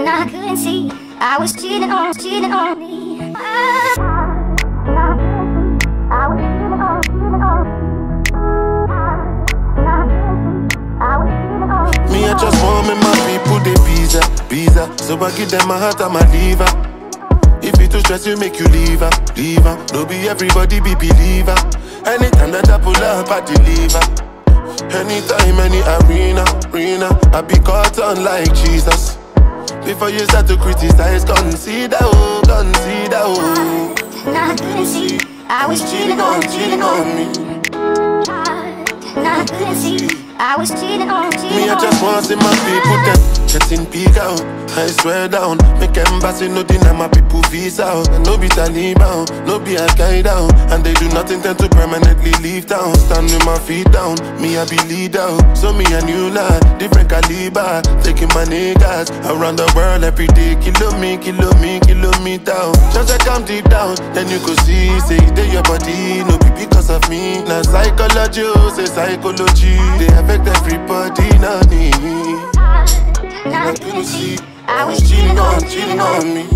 and I couldn't see. I was cheating on me. Me, I just want me my people, they visa. So I give them my heart and my liver. If you too stress, you make you leave her. No be everybody be believer. Anytime that I pull up, I deliver. Anytime, any arena, I be caught on like Jesus. Before you start to criticize, consider, oh. And I couldn't see. I was cheating on me. And I couldn't see. I was cheating on me. I just want to see my people them getting big out. I swear down, make embassy no deny my people visa out. And no be Taliban, no be Al-Qaeda, and they do nothing tend to permanently leave town. Stand with my feet down, me I be leader. So me a new lad, different caliber, taking my niggas around the world every day. Kilo me down. Just like I'm deep down, then you could see, say they your body, no be because of me. Now psychology, say psychology, they affect everybody, not me. I couldn't see. I was cheating on me.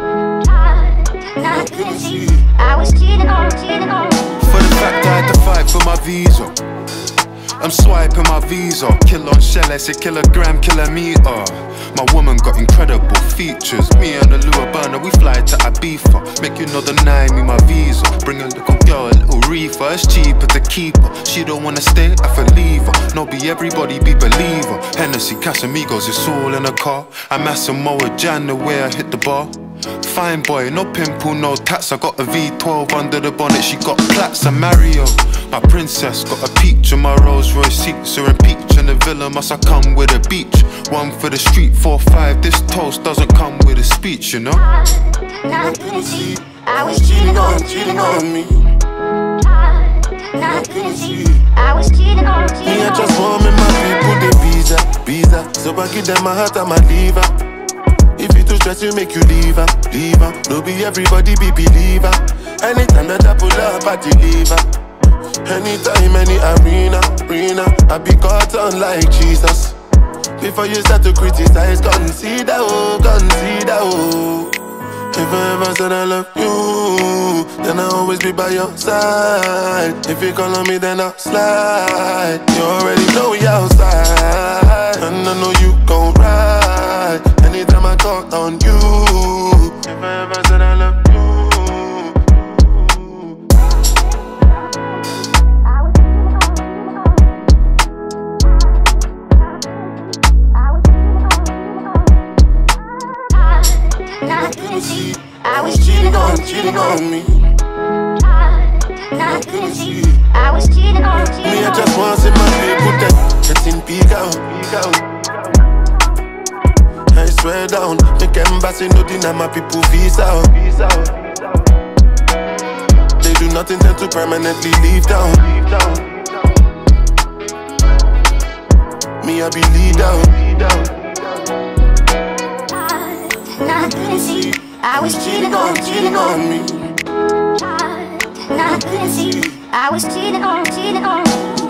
I couldn't see. I was cheating on me. For the fact I had to fight for my visa, I'm swiping my visa. Kill on shell, I say kilogram, kilometer. My woman got incredible features. Me and the Burna, we fly to Ibiza. Make you know deny me my visa. Bring a little girl, a little reefer. It's cheaper to keep her. She don't wanna stay, I feel leave her. No be everybody be believer. Hennessy, Casamigos, it's all in a car. I'm Massimo Jan the way I hit the bar. Fine boy, no pimple, no tats. I got a V12 under the bonnet, she got plaits. I'm Mario, my princess, got a peach on my Rolls Royce seats. Are in peach and the villa must I come with a beach. One for the street, 4-5. This toast doesn't come with a speech, you know. I couldn't see. I was cheating on me. I couldn't see. I was cheating on me. Me, I just want me my people, they visa. So I give them my heart and my liver. If you too stress, you make you leave her. No be everybody be believer. Anytime that I pull up, I deliver. Anytime, any arena, I be caught on like Jesus. Before you start to criticize, consider, oh. If I ever said I love you, then I'll always be by your side. If you call on me, then I'll slide. You already know we outside, and I know you gon' ride anytime I call on you. If I ever said I love you, I couldn't see. I was cheating on me. I couldn't see. I was cheating on me. Me, I just want to see my people them getting big out. I swear down, make embassy no deny my people visa out. They do nothing tend to permanently leave town. Me, I be lead out. I couldn't see. I was cheating on me. I couldn't see. I was cheating on me.